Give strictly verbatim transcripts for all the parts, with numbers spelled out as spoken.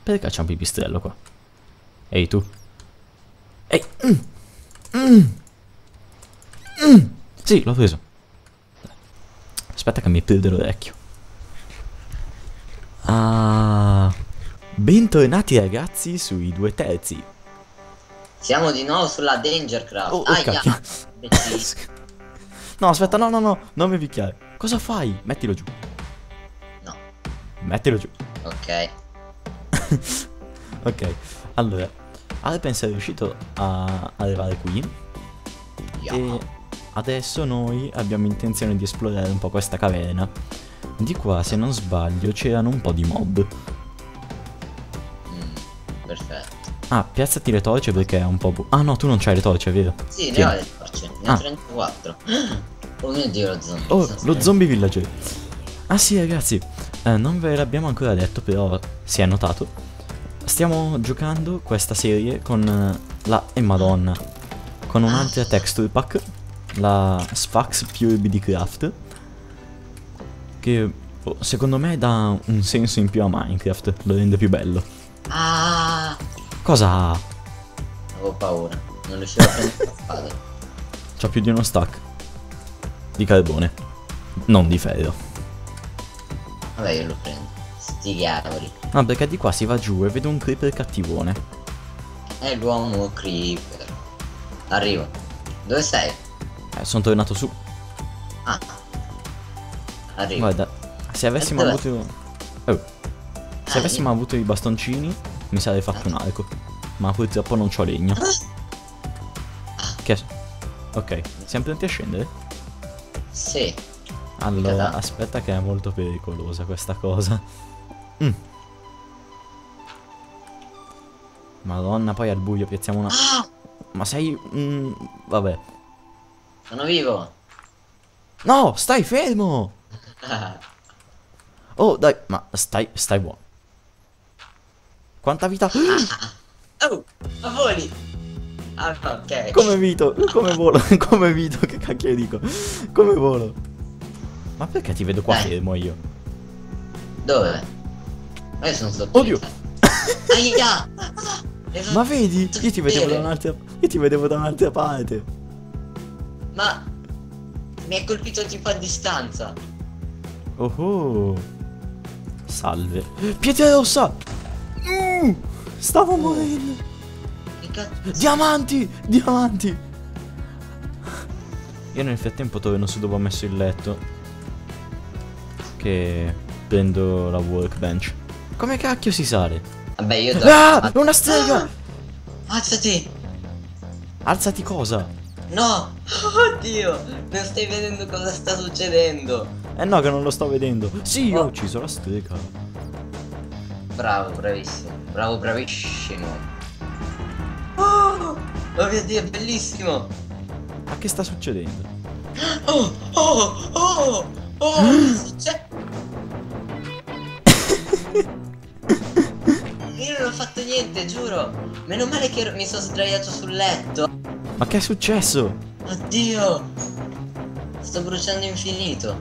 Perché c'è un pipistrello qua? Ehi tu. Ehi. Mm. Mm. Mm. Sì, l'ho preso. Aspetta che mi perdo l'orecchio. Ah. Bentornati ragazzi sui due terzi. Siamo di nuovo sulla Dangercraft. Oh, oh Aia. cacchio. No, aspetta, no, no, no, non mi picchiare. Cosa fai? Mettilo giù. No. Mettilo giù. Ok. Ok, allora, Alpen è riuscito a arrivare qui. Yeah. E adesso noi abbiamo intenzione di esplorare un po' questa caverna. Di qua, se non sbaglio, c'erano un po' di mob. Mm, perfetto. Ah, piazzati le torce perché è un po' bu- Ah no, tu non c'hai le torce, vero? Sì, ne Tieni. ho le torce. Ne ho Ah. trentaquattro. Oh mio dio, lo zombie. Oh, Sono lo spento. zombie villager. Ah sì ragazzi, eh, non ve l'abbiamo ancora detto, però si è notato. Stiamo giocando questa serie con eh, la... E madonna. Con un'altra texture pack, la Sphax Pure B D Craft, che oh, secondo me dà un senso in più a Minecraft, lo rende più bello. Ah, Cosa? avevo paura. Non riuscivo a prendere la spada. C'ho più di uno stack di carbone, non di ferro. Vabbè, io lo prendo. Sti cavoli. No, perché di qua si va giù e vedo un creeper cattivone. È l'uomo creeper. Arrivo. Dove sei? Eh, sono tornato su. Ah. Arrivo. Guarda, se avessimo dov'è? avuto... Oh. Se Ah, avessimo avuto i bastoncini, mi sarei fatto un arco. Ma purtroppo non c'ho legno. Che... Ok, siamo pronti a scendere? Sì. Allora, Mica da- aspetta che è molto pericolosa questa cosa. Mm. Madonna, poi al buio piazziamo una... Ah, Ma sei... mm, vabbè. sono vivo. No, stai fermo! Oh, dai, ma stai, stai buono. Quanta vita... Oh, ma voli. Ah, ok. Come vito, come volo, come vito, che cacchio dico? Come volo? Ma perché ti vedo qua Dai. fermo io? Dove? Ma io sono sotto. Oddio! Aia! Ma vedi? Io ti vedevo da Bene. un'altra... Io ti vedevo da un'altra parte. Ma mi hai colpito tipo a distanza. Oh oh. Salve. Pietra rossa! Mm, stavo morendo. Che cazzo? Diamanti! Diamanti! Io nel frattempo torno su dove ho messo il letto. Che prendo la workbench. Come cacchio si sale? Vabbè, io do. Ah! Una strega! Alzati! Alzati cosa? No! Oddio! Non stai vedendo cosa sta succedendo. Eh no che non lo sto vedendo. Sì, ho Oh. ucciso la strega. Bravo, bravissimo. Bravo, bravissimo. Oh! Oh mio dio, è bellissimo! Ma che sta succedendo? Oh! Oh! Oh! Oh! Cosa succede? Io non ho fatto niente, giuro. Meno male che ero- mi sono sdraiato sul letto. Ma che è successo? Oddio! Sto bruciando infinito.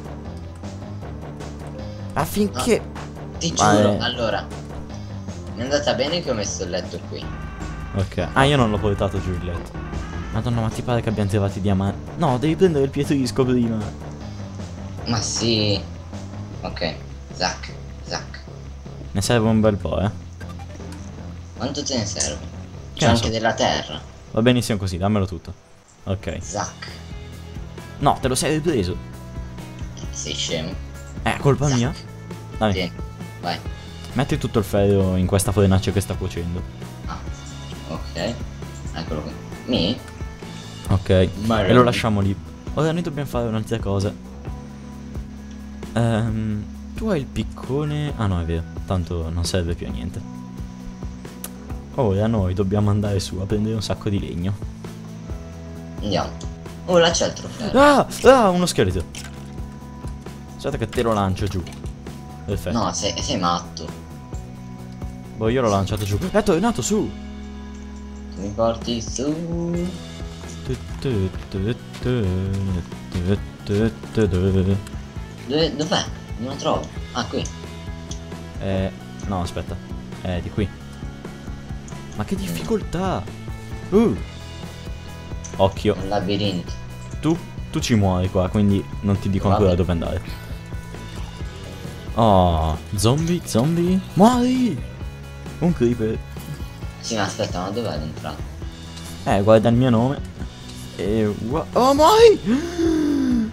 Affinché... Ti Ma giuro. è- Allora, mi è andata bene che ho messo il letto qui. Ok. Ah, io non l'ho portato giù il letto. Madonna, ma ti pare che abbiamo trovato i diamanti? No, devi prendere il pietrisco prima. Ma sì. Ok. Zac. Zac. Ne serve un bel po', eh. Quanto te ne serve? Che C'è ne anche so. della terra. Va benissimo così, dammelo tutto. Ok. Zac. No, te lo sei ripreso. Sei scemo. Eh, colpa Zac. mia. Dai, Tieni. Vai. metti tutto il ferro in questa fornace che sta cuocendo. Ah. Ok. Eccolo qui. Mi? Ok. Ma- E lo lasciamo lì. Ora noi dobbiamo fare un'altra cosa. Ehm, tu hai il piccone... Ah no, è vero. Tanto non serve più a niente. Ora noi dobbiamo andare su a prendere un sacco di legno. Andiamo. Oh, là c'è il trofeo. Ah! Ah, uno scheletro. Aspetta che te lo lancio giù. Perfetto. No, sei, sei matto. Boh, io l'ho lanciato giù. È tornato su. Tu mi porti su. Tu, tu, tu, tu, tu, tu, tu, tu. Dove, dov'è? Non lo trovo. Ah, qui. Eh, no, aspetta. Eh, di qui. Ma che difficoltà! Uh! Occhio. Un labirinto. Tu, tu ci muori qua, quindi non ti dico ancora Vabbè. dove andare. Oh, zombie, zombie. Muori! Un creeper. Sì, ma aspetta, ma dov'è l'entrata? Eh, guarda il mio nome. E... gua- Oh, muori!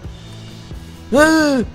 Eh!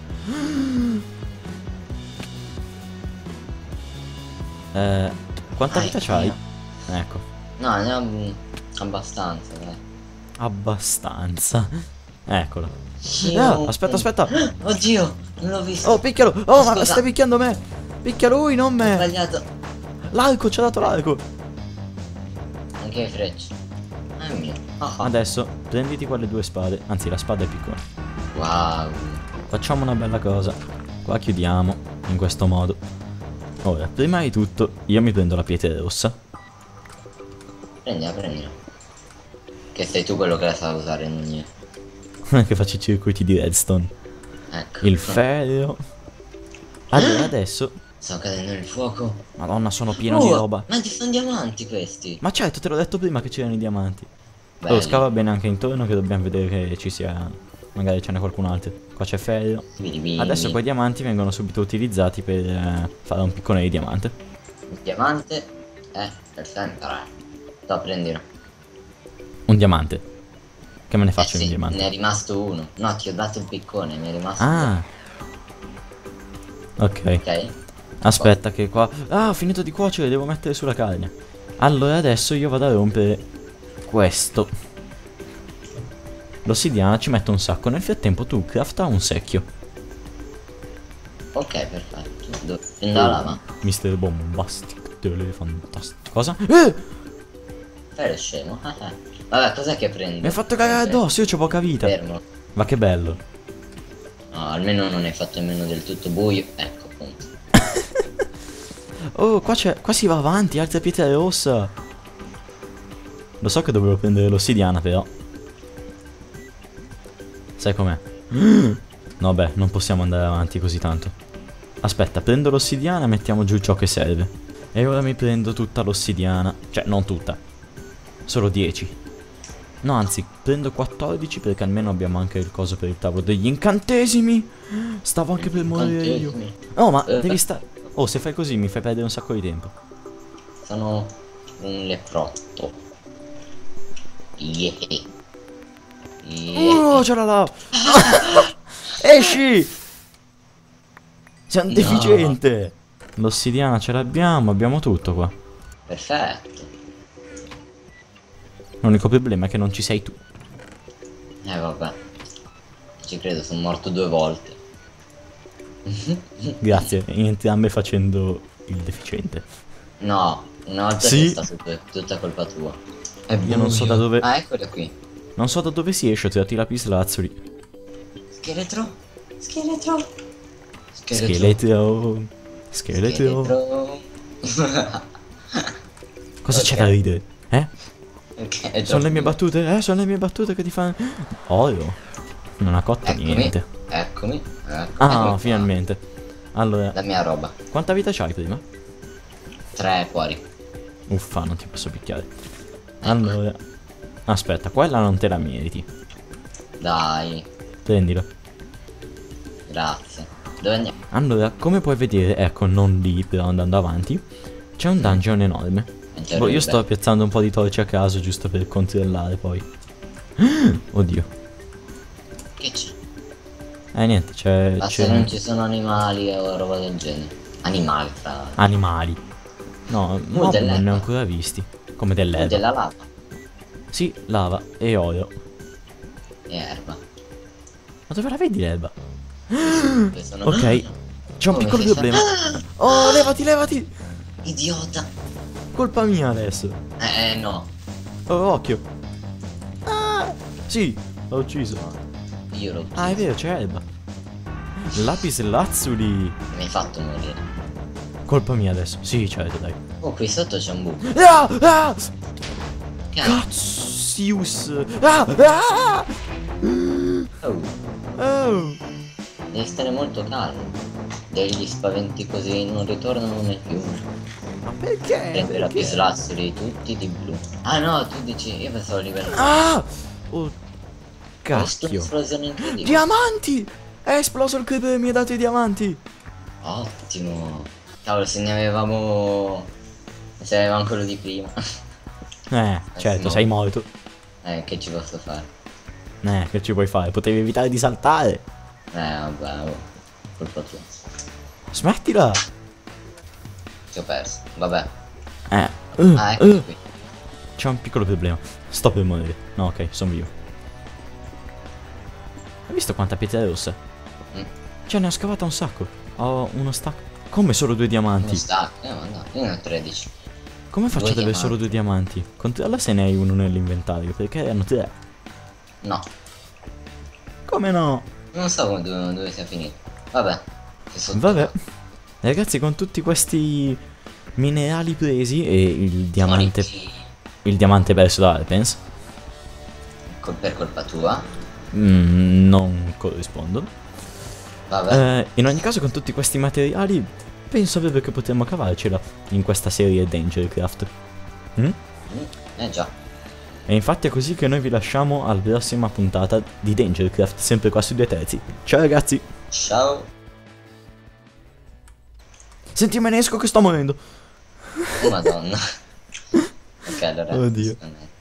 Eh, quanta Dai, vita c'hai? via. Ecco, No, ne ho mm, abbastanza, dai. abbastanza. Eccolo. Sì, Ah, oh, aspetta, oh. aspetta. Oddio, non l'ho visto. Oh, picchialo. Oh, ma Scusa. stai picchiando me. Picchia lui, non Ho me. sbagliato. L'arco, ci ha dato l'arco. Anche le frecce. Ah, è mio. Ah, ah. Adesso prenditi quelle due spade. Anzi, la spada è piccola. Wow. Facciamo una bella cosa. Qua chiudiamo in questo modo. Ora, prima di tutto, io mi prendo la pietra rossa. Prendila, prendila. Che sei tu quello che la sa usare, non io. Che faccio i circuiti di redstone. Ecco. Il ferro. Allora, adesso... Sto cadendo nel fuoco. Madonna, sono pieno di Oh, roba. ma ti sono diamanti questi. Ma certo, te l'ho detto prima che c'erano i diamanti. Belli. Oh, scava bene anche intorno che dobbiamo vedere che ci sia... Magari ce n'è qualcun altro. Qua c'è ferro. Vini, vini. Adesso quei diamanti vengono subito utilizzati per eh, fare un piccone di diamante. Il diamante. Eh, per sempre. Sto prendilo. Un diamante. Che me ne Eh faccio di sì, diamante? ne è rimasto uno. No, ti ho dato il piccone, mi è rimasto Ah. Ok. uno. Ok? Aspetta che qua... Ah, ho finito di cuocere, devo mettere sulla carne. Allora adesso io vado a rompere questo. L'ossidiana ci metto un sacco. Nel frattempo tu crafta un secchio. Ok, perfetto. Dove? Prendo la lava. mister Bombastic, telefantastico. Cosa? Eh! Fai lo scemo. Ah, ah. Vabbè, cos'è che prendo? Mi hai fatto cagare addosso, io c'ho poca vita. Fermo. Ma che bello. No, almeno non hai fatto nemmeno del tutto buio. Ecco, appunto. Oh, qua c'è... Qua si va avanti, altra pietra rossa. Lo so che dovevo prendere l'ossidiana però. Sai com'è? No beh, non possiamo andare avanti così tanto. Aspetta, prendo l'ossidiana e mettiamo giù ciò che serve. E ora mi prendo tutta l'ossidiana. Cioè, non tutta. Solo dieci. No, anzi, prendo quattordici perché almeno abbiamo anche il coso per il tavolo degli incantesimi. Stavo anche per morire io. Incantesimi. Oh, ma Eh, devi stare... Oh, se fai così mi fai perdere un sacco di tempo. Sono un leprotto. Yeah. Yeah. Oh, c'è la lava. Esci! Sei un No. deficiente. L'ossidiana ce l'abbiamo, abbiamo tutto qua. Perfetto. L'unico problema è che non ci sei tu. Eh vabbè. Ci credo, sono morto due volte. Grazie, in entrambe facendo il deficiente. No, una volta Sì. è stato tut- tutta colpa tua. È Io non so da buio. dove- Ah, eccolo qui. Non so da dove si esce, ho tirato i lapislazzuli. Scheletro. Scheletro. Scheletro. Scheletro. Scheletro. Cosa Ok. c'è da ridere? Eh? Ok, è già Sono le mie finito. battute? Eh, sono le mie battute che ti fanno... Oro. Non ha cotto Eccomi. niente. Eccomi. Eccomi. Ah, Eccomi qua. finalmente. Allora, La mia roba. quanta vita c'hai prima? Tre fuori. Uffa, non ti posso picchiare. Allora, aspetta, quella non te la meriti. Dai. Prendilo. Grazie. Dove andiamo? Allora, come puoi vedere, ecco, non lì, però andando avanti, c'è un dungeon enorme. Mentre Boh, io Rube. sto piazzando un po' di torce a caso giusto per controllare poi. Oddio. Che c'è? Eh niente, c'è... Ma se c'è non ci sono animali o roba del genere. Animali tra l'altro. animali. No, mob non dell'erba. ne ho ancora visti. Come Uh, dell'erba. della lava. Sì, lava e oro. E erba. Ma dove la vedi l'erba? Che sono- Ok, c'è un Come piccolo sei sta- problema. Oh, levati, levati! Idiota. Colpa mia adesso. Eh, eh no. Oh, occhio. Ah, sì, l'ho ucciso. Io l'ho ucciso. Ah, è vero, c'è Elba. Lapis lazzuli. Mi hai fatto morire. Colpa mia adesso. Sì, certo, dai. Oh, qui sotto c'è un buco. Ah, ah, Cazzo. Cazzius. Ah, ah, Oh, oh. devi stare molto calmo. degli spaventi così non ritornano mai più. Ma perché? Prende la Perché? pislazzoli tutti di blu. Ah no, tu dici, io pensavo a livello. Ah! Oh, Questa cacchio. esplosione incredibile. Diamanti! È esploso il creeper e mi ha dato i diamanti. Ottimo. Cavolo, se ne avevamo. Se avevamo quello di prima. Eh, certo, no. sei morto. Eh, che ci posso fare? Eh, che ci puoi fare? Potevi evitare di saltare. Eh, vabbè, oh, colpa tua. Smettila. Ti ho perso. Vabbè. Eh. Uh, Ah, ecco uh. qui. C'è un piccolo problema. Sto per morire. No, ok, sono vivo. Hai visto quanta pietra rossa? Mm. Cioè, ne ho scavata un sacco. Ho uno stack. Come solo due diamanti? Uno stack. Eh, ma no, io ne ho tredici. Come faccio Due ad avere diamanti. solo due diamanti? Controlla se ne hai uno nell'inventario, perché hanno tre. No. Come no? Non so come dove, dove sia finito. Vabbè. Sei sotto. Vabbè. Ragazzi, con tutti questi minerali presi e il diamante. Moriti. Il diamante perso da Alpens. Col- per colpa tua. mm, non corrispondono. Vabbè. Eh, in ogni caso, con tutti questi materiali, penso proprio che potremmo cavarcela in questa serie Dangercraft. Mm? Mm, eh già. E infatti è così che noi vi lasciamo alla prossima puntata di Dangercraft, sempre qua su due terzi. Ciao ragazzi! Ciao. Senti, me ne esco che sto morendo! Oh madonna. Ok, allora. Oddio. disconnetto.